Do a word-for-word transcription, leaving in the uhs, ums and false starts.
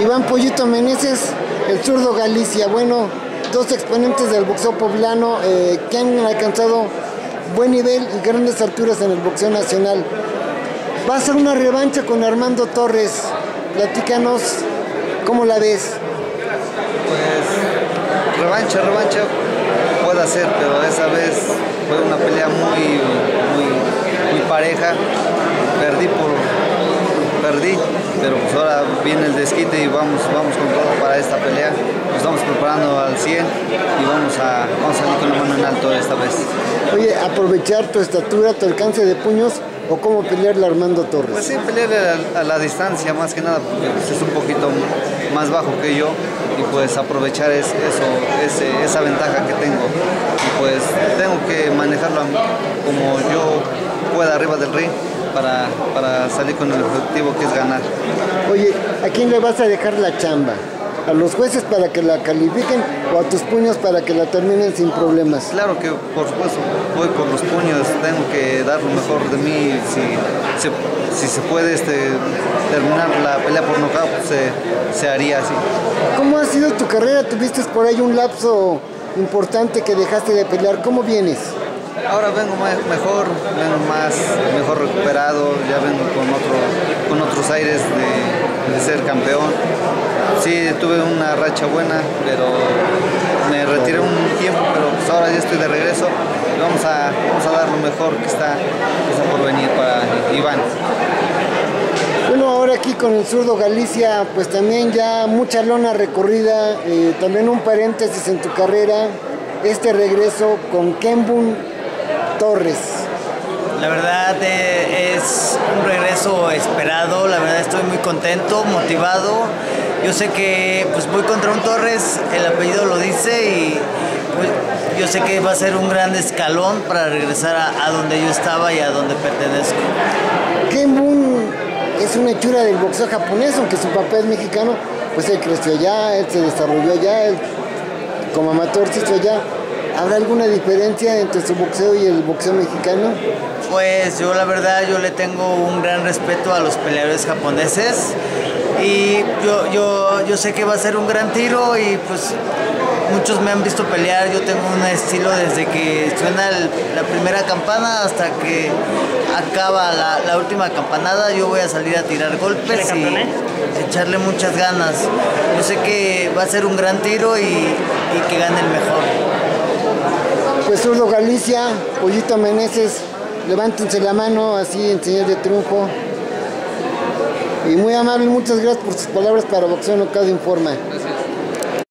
Iván Pollito Meneses, el zurdo Galicia. Bueno, dos exponentes del boxeo poblano eh, que han alcanzado buen nivel y grandes alturas en el boxeo nacional. Va a ser una revancha con Armando Torres. Platícanos, ¿cómo la ves? Pues revancha, revancha puede ser, pero esa vez fue una pelea muy, muy, muy pareja. Perdí por perdí, pero pues ahora viene el desquite y vamos, vamos con todo para esta pelea. Nos estamos preparando al cien y vamos a, vamos a salir con la mano en alto esta vez. Oye, aprovechar tu estatura, tu alcance de puños, o cómo pelearle a Armando Torres. Pues sí, pelearle a, a la distancia más que nada, porque pues, es un poquito más bajo que yo y pues aprovechar es, eso, ese, esa ventaja que tengo. Y pues tengo que manejarlo como yo pueda arriba del ring. Para, para salir con el objetivo que es ganar. Oye, ¿a quién le vas a dejar la chamba? ¿A los jueces para que la califiquen o a tus puños para que la terminen sin problemas? Claro que por supuesto voy por los puños, tengo que dar lo mejor de mí. Si, si, si se puede este, terminar la pelea por nocaut, se, se haría así. ¿Cómo ha sido tu carrera? Tuviste por ahí un lapso importante que dejaste de pelear. ¿Cómo vienes? Ahora vengo mejor, vengo más, mejor recuperado, ya vengo con, otro, con otros aires de, de ser campeón. Sí, tuve una racha buena, pero me retiré un tiempo, pero pues ahora ya estoy de regreso y vamos a, vamos a dar lo mejor que está, que está por venir para Iván. Bueno, ahora aquí con el zurdo Galicia, pues también ya mucha lona recorrida, eh, también un paréntesis en tu carrera, este regreso con Kenbun Torres. La verdad eh, es un regreso esperado, la verdad estoy muy contento, motivado. Yo sé que pues voy contra un Torres, el apellido lo dice y pues, yo sé que va a ser un gran escalón para regresar a, a donde yo estaba y a donde pertenezco. Kenbun es una hechura del boxeo japonés, aunque su papá es mexicano, pues él creció allá, él se desarrolló allá, él como amateur se hizo allá. ¿Habrá alguna diferencia entre su boxeo y el boxeo mexicano? Pues yo la verdad yo le tengo un gran respeto a los peleadores japoneses y yo, yo, yo sé que va a ser un gran tiro y pues muchos me han visto pelear. Yo tengo un estilo desde que suena el, la primera campana hasta que acaba la, la última campanada. Yo voy a salir a tirar golpes y echarle muchas ganas. Yo sé que va a ser un gran tiro y, y que gane el mejor. Pues zurdo Galicia, Pollito Meneses, levántense la mano así en señal de triunfo. Y muy amable, muchas gracias por sus palabras para Boxeo Knockout Informa.